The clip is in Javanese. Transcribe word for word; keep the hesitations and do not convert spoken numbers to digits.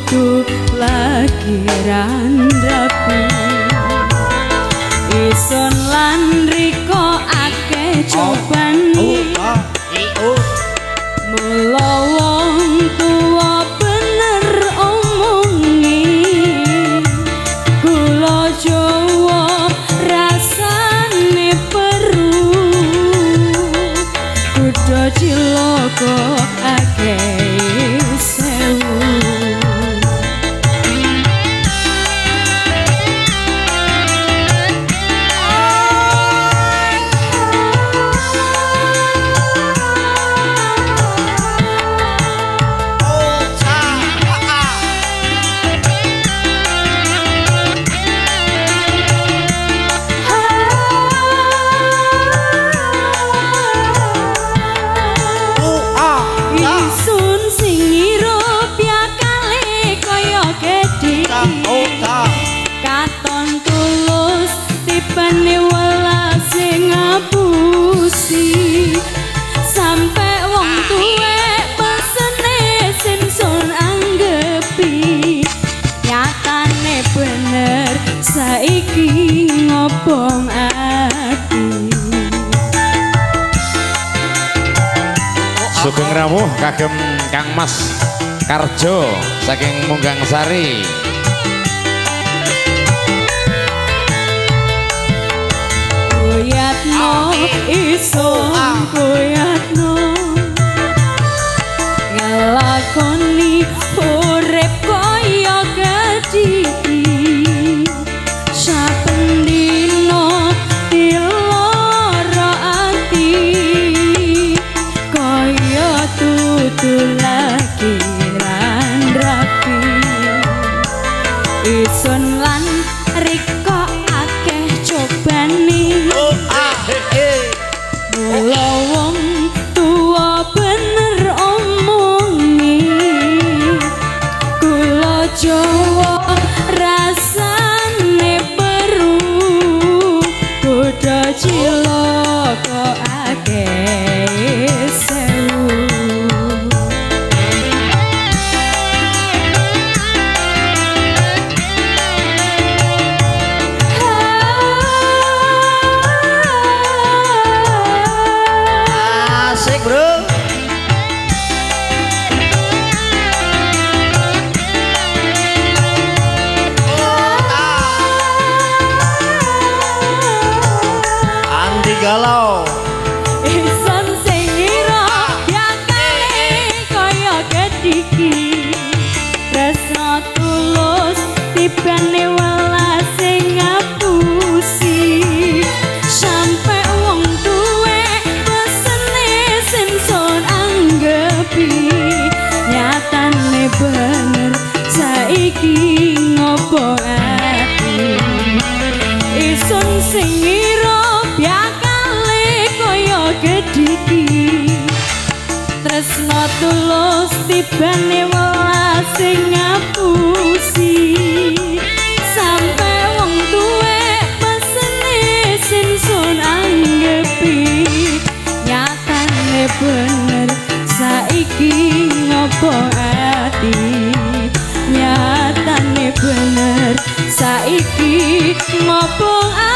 tuh lagi rapi ison lan riko ake cobani mula wong tua bener omongi kula Jawa rasane peru kudu cilaka ake sewu katon tulus tipane welas sing ngapusi sampe wong tuwek pesene sinsun anggepi nyatane bener saiki ngobong ati Sugeng rawuh kagem Kang Mas Karjo saking Munggang Sari. Koyatno ison koyatno ngelakoni urip kaya gedhi saben dina dilara ati kaya tutul lagi lan rapi ison lan riko akeh cobani mula wong tua bener omongi kula Jawa rasane peru kudu cilaka akeh sewu bro anti galau ison sing ngira yakane kaya gedhi tresno tulus tibane welas sing ngapusi sampe wong tuwek pesene sinsun anggepi nyatane bener saiki ngopo ati isun sing ngira bakale kaya gedhi tresno tulus tibane welas sing ngapusi sampe wong tuwek pesene sinsun anggepi nyatane bener saiki ngopo ati nyatane bener saiki ngopo